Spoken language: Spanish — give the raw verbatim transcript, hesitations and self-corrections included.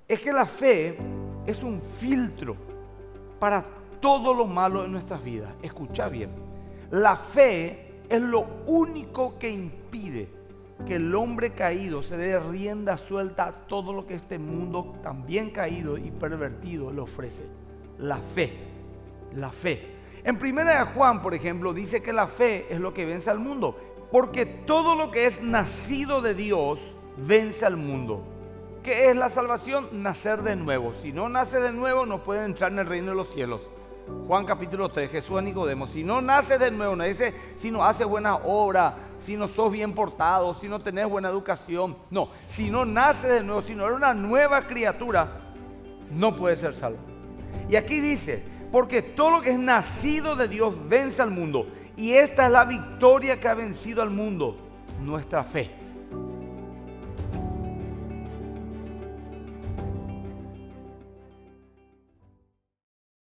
es que la fe es un filtro para todo lo malo en nuestras vidas. Escucha bien, la fe es lo único que impide que el hombre caído se dé rienda suelta a todo lo que este mundo también caído y pervertido le ofrece. La fe, la fe. En primera de Juan, por ejemplo, dice que la fe es lo que vence al mundo, porque todo lo que es nacido de Dios vence al mundo. ¿Qué es la salvación? Nacer de nuevo. Si no nace de nuevo, no puede entrar en el reino de los cielos. Juan capítulo tres, Jesús a Nicodemo: si no nace de nuevo, no dice si no haces buena obra, si no sos bien portado, si no tenés buena educación. No, si no nace de nuevo, si no eres una nueva criatura, no puede ser salvo. Y aquí dice, porque todo lo que es nacido de Dios vence al mundo. Y esta es la victoria que ha vencido al mundo: nuestra fe.